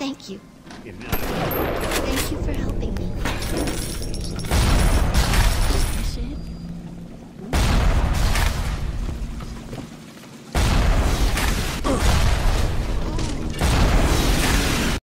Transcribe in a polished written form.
Thank you. Good night. Thank you for helping me.